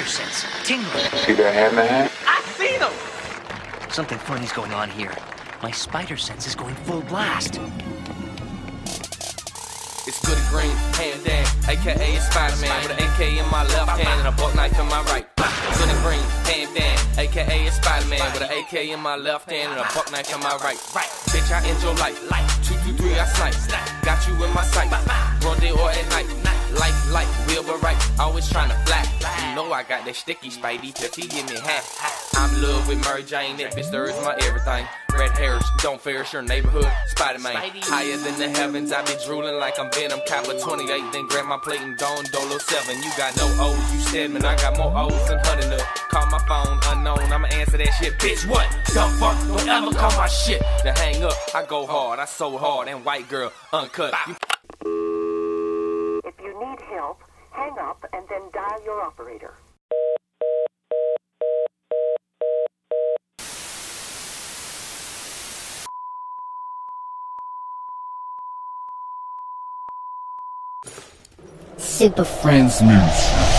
spider sense. Tingling. See that hand in the hand? I seen him! Something funny's going on here. My spider sense is going full blast. It's Goodie Green, hand down, aka Spider-Man, with an AK in my left hand and a buck knife in my right. Goodie Green, hand down, aka Spider-Man, with an AK in my left hand and a buck knife in my right. Bitch, I end your life. 223, I snipe. Got you in my sight. Broad day or at night. Life, real but right. Always trying to fly. You know I got that sticky Spidey, cause he give me hat. I'm in love with Mary Jane, that bitch stirs my everything. Red hairs, don't ferris your neighborhood. Spider-Man, higher than the heavens. I be drooling like I'm Venom. Copper 28, then grab my plate and Don Dolo 7. You got no O's, you Stedman. I got more O's than hunting up. Call my phone unknown, I'ma answer that shit. Bitch, what? Dumb fuck, don't ever call my shit. To hang up, I go hard, I so hard. And white girl, uncut. If you need help, hang up and then dial your operator. Super Friends News.